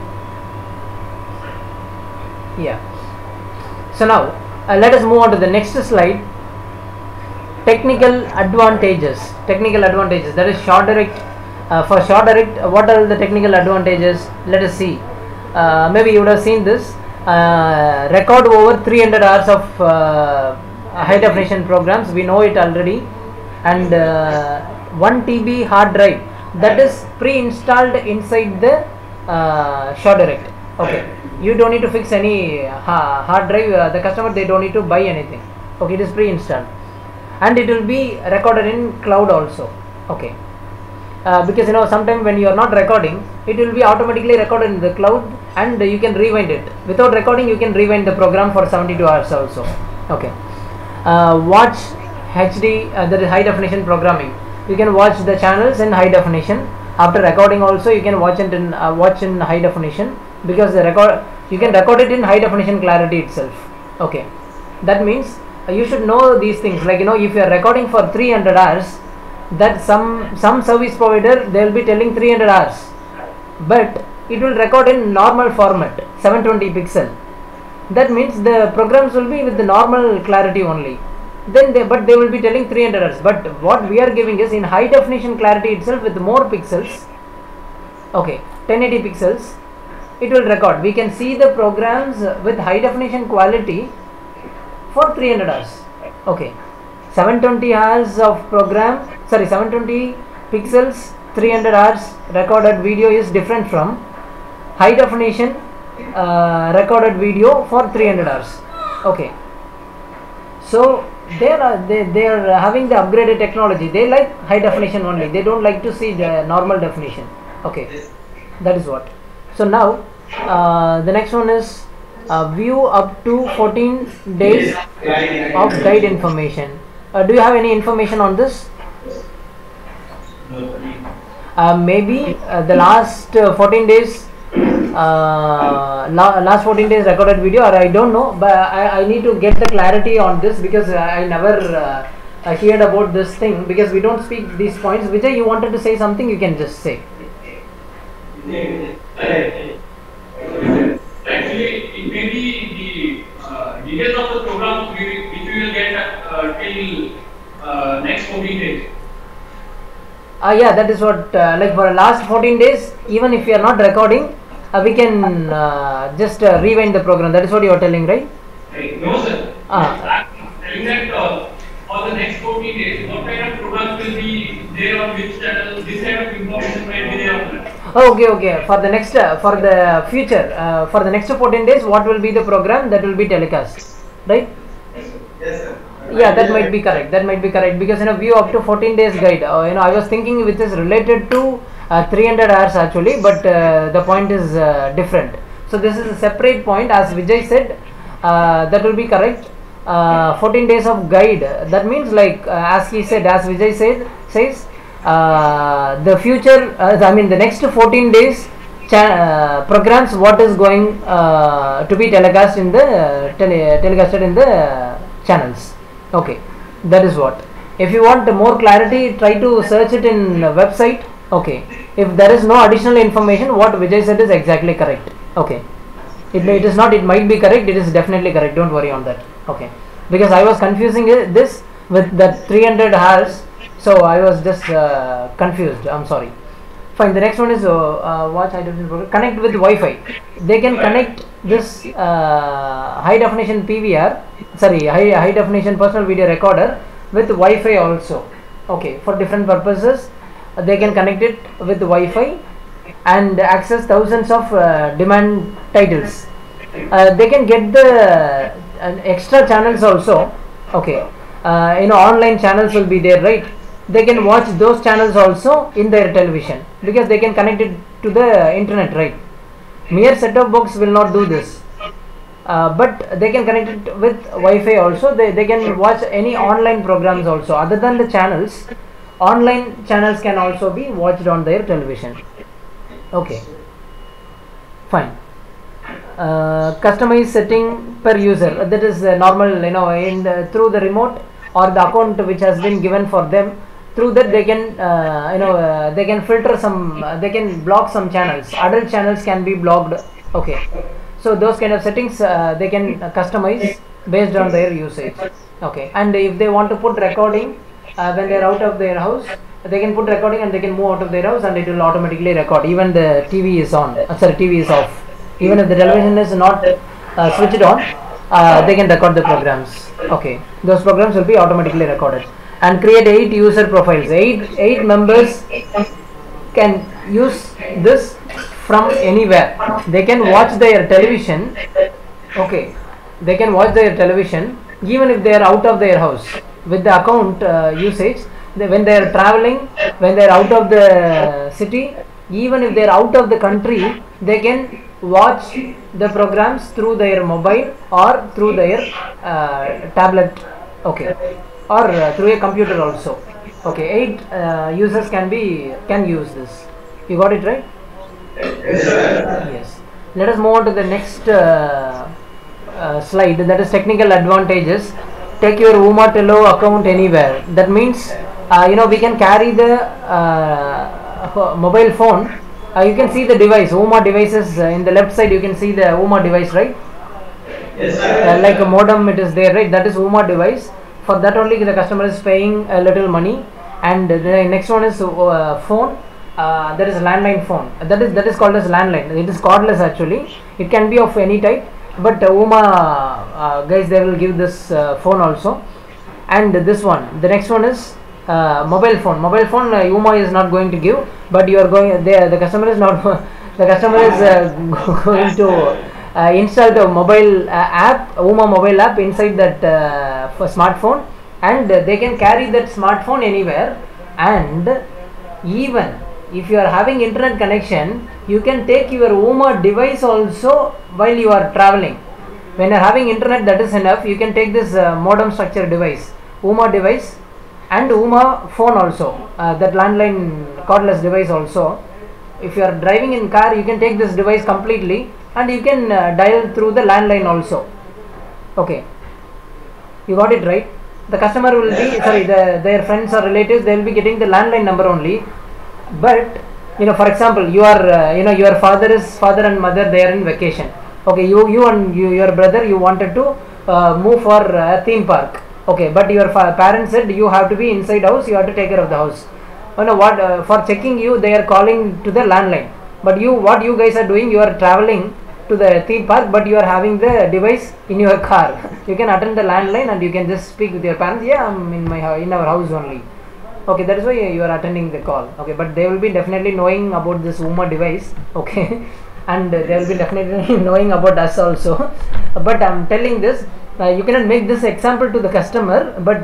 Yeah. So now let us move on to the next slide. Technical advantages. That is Shaw Direct. For Shaw Direct, what are the technical advantages? Let us see. Maybe you would have seen this. Record over 300 hours of high definition programs. We know it already. And 1 TB hard drive that is pre-installed inside the Shaw Direct. Okay, you don't need to fix any hard drive. The customer, they don't need to buy anything. Okay, it is pre-installed. And it will be recorded in cloud also. Okay, because sometimes when you are not recording, it will be automatically recorded in the cloud and you can rewind it. Without recording, you can rewind the program for 72 hours also. Okay, watch HD, that is high definition programming. You can watch the channels in high definition. After recording also, you can watch it in high definition, because you can record it in high definition clarity itself. Okay, that means you should know these things. Like if you are recording for 300 hours, that some service provider, they will be telling 300 hours, but it will record in normal format, 720 pixel. That means the programs will be with the normal clarity only. Then they will be telling 300 hours. But what we are giving is in high definition clarity itself with more pixels. Okay, 1080 pixels. It will record. We can see the programs with high definition quality for 300 hours. Okay, 720 hours of program. Sorry, 720 pixels, 300 hours recorded video is different from high definition recorded video for 300 hours. Okay, so they are having the upgraded technology. They like high definition only. They don't like to see the normal definition. Okay, that is what. So now the next one is view up to 14 days of guide information. Do you have any information on this? Maybe the last 14 days last 14 days recorded video, or I don't know, but I need to get the clarity on this, because I never heard about this thing, because we don't speak these points. Vijay, you wanted to say something, you can just say. Actually, it may be the details of the program which we will get till next 14 days. Yeah, that is what, like for the last 14 days, even if you are not recording, we can just rewind the program. That is what you are telling, right? No, sir. I'm telling that for the next 14 days, what kind of programs will be there on which channel, this kind of information might be there. Okay. For the next, for the future, for the next 14 days, what will be the program that will be telecast, right? Yes, sir. Yeah, that might be correct. Because view up to 14 days guide. I was thinking which is related to 300 hours actually, but the point is different. So this is a separate point, as Vijay said. That will be correct. 14 days of guide. That means, like as he said, as Vijay says, the future. The next 14 days programs what is going to be telecast in the telecasted in the channels. Okay, that is what. If you want more clarity, try to search it in website. Okay, if there is no additional information, what Vijay said is exactly correct. Okay, it is not, it might be correct, it is definitely correct, don't worry on that. Okay, because I was confusing this with that 300 hours, so I was just confused, I'm sorry. Fine, the next one is watch high definition program. Connect with Wi-Fi. They can connect this high definition PVR, sorry, high definition personal video recorder with Wi-Fi also. Okay, for different purposes they can connect it with Wi-Fi and access thousands of demand titles. They can get the extra channels also. Okay, online channels will be there, right? They can watch those channels also in their television because they can connect it to the internet, right? Mere set-top box will not do this, but they can connect it with Wi-Fi also. They can watch any online programs also other than the channels. Online channels can also be watched on their television. Okay, fine. Customized setting per user, that is normal, through the remote or the account which has been given for them. Through that they can they can filter some, they can block some channels. Adult channels can be blocked. Okay, so those kind of settings they can customize based on their usage. Okay, and if they want to put recording when they are out of their house, they can put recording and they can move out of their house and it will automatically record even the TV is on, sorry, TV is off. Even if the television is not switched on, they can record the programs. Okay, those programs will be automatically recorded. And create 8 user profiles. 8 members can use this from anywhere. They can watch their television. Okay, they can watch their television even if they are out of their house with the account usage. When they are traveling, when they are out of the city, even if they are out of the country, they can watch the programs through their mobile or through their tablet. Okay, or through a computer also. Okay, 8 users can use this. You got it right? Yes, sir. Yes. Let us move on to the next slide, that is technical advantages. Take your Ooma Telo account anywhere. That means we can carry the mobile phone. You can see the device, Ooma devices in the left side. You can see the Ooma device, right? Yes, sir. Like a modem, it is there, right? That is Ooma device. For that only the customer is paying a little money. And the next one is phone. That is a landline phone. That is called as landline. It is cordless actually. It can be of any type. But Ooma guys, they will give this phone also. And this one, the next one is mobile phone. Mobile phone Ooma is not going to give, but you are going there. The customer is not. The customer is going to install the mobile app, Ooma mobile app inside that for smartphone, and they can carry that smartphone anywhere. And even if you are having internet connection, you can take your Ooma device also while you are traveling. When you are having internet, that is enough. You can take this modem structure device, Ooma device, and Ooma phone also, that landline cordless device also. If you are driving in car, you can take this device completely and you can dial through the landline also. Okay, you got it right? The customer will be, sorry, their friends or relatives, they will be getting the landline number only. But for example, you are your father and mother, they are in vacation. Okay, you and your brother, you wanted to move for a theme park. Okay, but your parents said you have to be inside house, you have to take care of the house. For checking you, they are calling to the landline. But what you guys are doing, you are traveling to the theme park, but you are having the device in your car. You can attend the landline and you can just speak with your parents. Yeah, I'm in our house only. Okay, that is why you are attending the call. Okay, but they will be definitely knowing about this Ooma device. Okay, and they will be definitely knowing about us also. But I'm telling this, you cannot make this example to the customer, but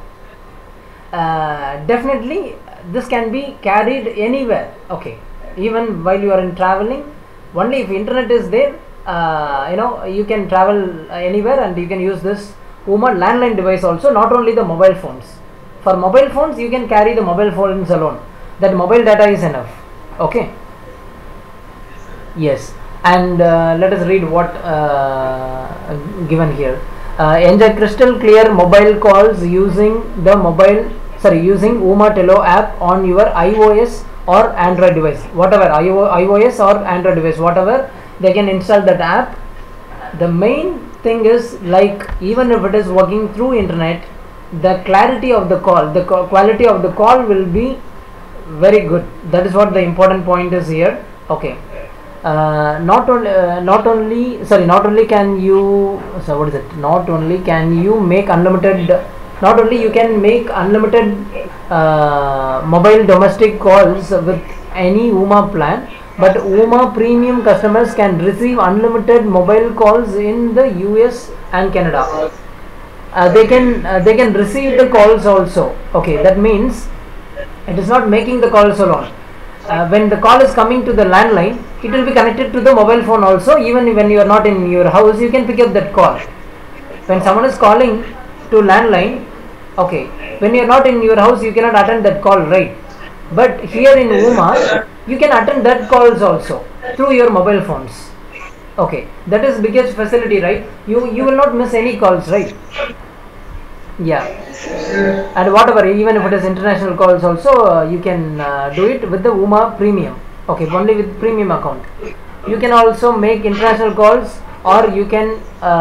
definitely this can be carried anywhere. Okay, even while you are in traveling, only if internet is there, you can travel anywhere and you can use this Ooma landline device also, not only the mobile phones. For mobile phones, you can carry the mobile phones alone. That mobile data is enough. Okay. Yes, and let us read what given here. Enjoy crystal clear mobile calls using using Uma Telo app on your iOS or Android device. Whatever iOS or Android device, whatever, they can install that app. The main thing is, like, even if it is working through internet, the clarity of the call, the quality of the call will be very good. That is what the important point is here. Okay. Not only can you, so what is it, not only can you make unlimited, not only you can make unlimited mobile domestic calls with any Uma plan, but Uma premium customers can receive unlimited mobile calls in the US and Canada. They can receive the calls also. Okay, that means it is not making the calls alone. When the call is coming to the landline, it will be connected to the mobile phone also. Even when you are not in your house, you can pick up that call. When someone is calling to landline, okay, when you are not in your house, you cannot attend that call, right? But here in Uma, you can attend that calls also through your mobile phones. Okay, that is biggest facility, right? You will not miss any calls, right? Yeah, and whatever, even if it is international calls also, you can do it with the Uma premium. Okay, only with premium account. You can also make international calls, or you can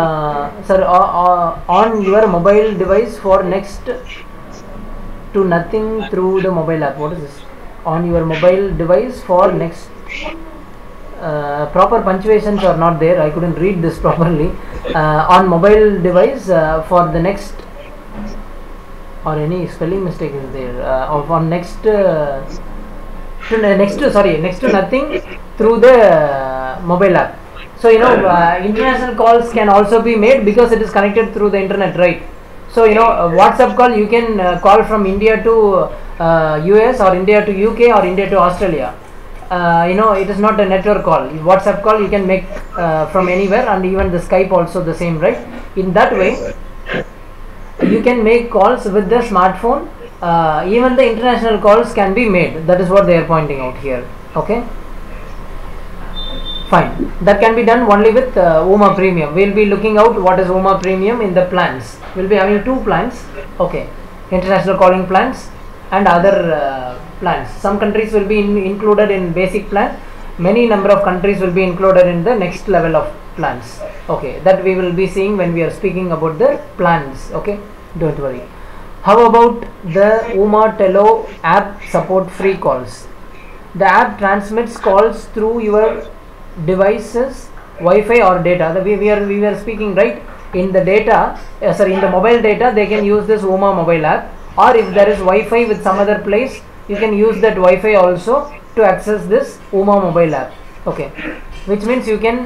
on your mobile device for next to nothing through the mobile app. What is this? On your mobile device for next. Proper punctuations are not there. I couldn't read this properly. On mobile device for the next, or any spelling mistake is there, on next to nothing through the mobile app. So international calls can also be made because it is connected through the internet, right? So WhatsApp call, you can call from India to US, or India to UK, or India to Australia. It is not a network call. WhatsApp call you can make from anywhere, and even the Skype also the same, right? In that way, you can make calls with the smartphone. Even the international calls can be made. That is what they are pointing out here. Okay, fine. That can be done only with Uma Premium. We will be looking out what is Uma Premium in the plans. We will be having two plans. Okay, international calling plans and other plans. Some countries will be included in basic plan. Many number of countries will be included in the next level of plans. Okay, that we will be seeing when we are speaking about the plans. Okay, don't worry. How about the Uma Telo app support free calls? The app transmits calls through your devices, Wi-Fi or data. We were speaking, right? In the data, in the mobile data, they can use this Uma mobile app, or if there is Wi-Fi with some other place, you can use that Wi-Fi also to access this Uma mobile app. Okay, which means you can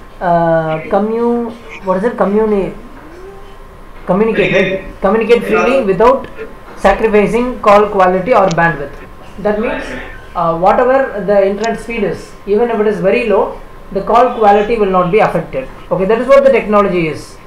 communicate, right? Communicate freely without sacrificing call quality or bandwidth. That means whatever the internet speed is, even if it is very low, the call quality will not be affected. Okay, that is what the technology is.